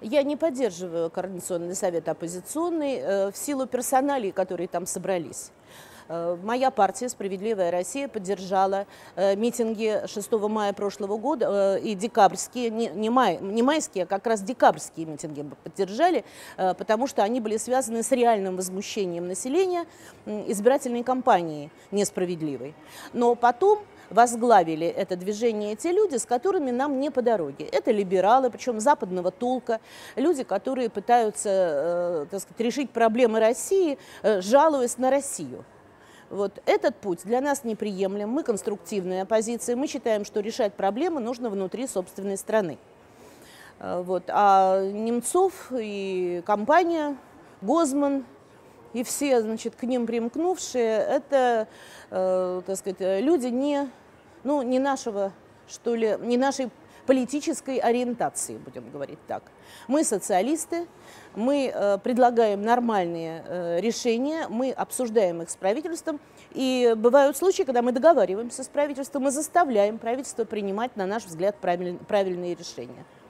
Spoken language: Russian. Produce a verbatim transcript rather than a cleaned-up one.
Я не поддерживаю Координационный совет оппозиционный э, в силу персоналий, которые там собрались. Э, моя партия «Справедливая Россия» поддержала э, митинги шестого мая прошлого года э, и декабрьские, не, не, май, не майские, а как раз декабрьские митинги поддержали, э, потому что они были связаны с реальным возмущением населения э, избирательной кампанией несправедливой. Но потом возглавили это движение те люди, с которыми нам не по дороге. Это либералы, причем западного толка, люди, которые пытаются э, так сказать, решить проблемы России, э, жалуясь на Россию. Вот этот путь для нас неприемлем, мы конструктивная оппозиция, мы считаем, что решать проблемы нужно внутри собственной страны. Вот. А Немцов и компания, Гозман и все, значит, к ним примкнувшие, это, э, так сказать, люди не, ну, не нашего, что ли, не нашей политической ориентации, будем говорить так. Мы социалисты, мы э, предлагаем нормальные э, решения, мы обсуждаем их с правительством, и бывают случаи, когда мы договариваемся с правительством и заставляем правительство принимать, на наш взгляд, правиль, правильные решения.